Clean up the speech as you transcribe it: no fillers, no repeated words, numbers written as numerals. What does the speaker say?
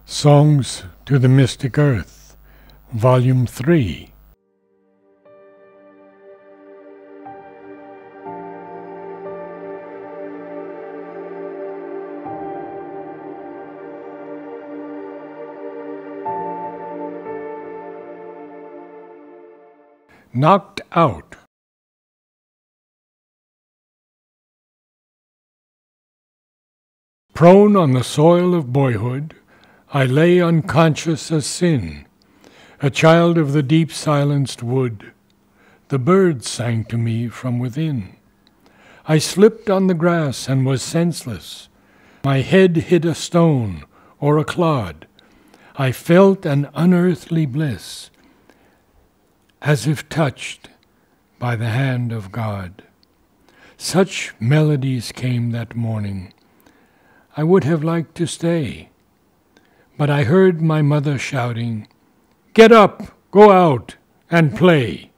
Songs to the Mystic Earth, Volume 3. Knocked Out. Prone on the soil of boyhood, I lay unconscious as sin, a child of the deep silenced wood. The birds sang to me from within. I slipped on the grass and was senseless. My head hit a stone or a clod. I felt an unearthly bliss, as if touched by the hand of God. Such melodies came that morning. I would have liked to stay, but I heard my mother shouting, "Get up, go out, and play."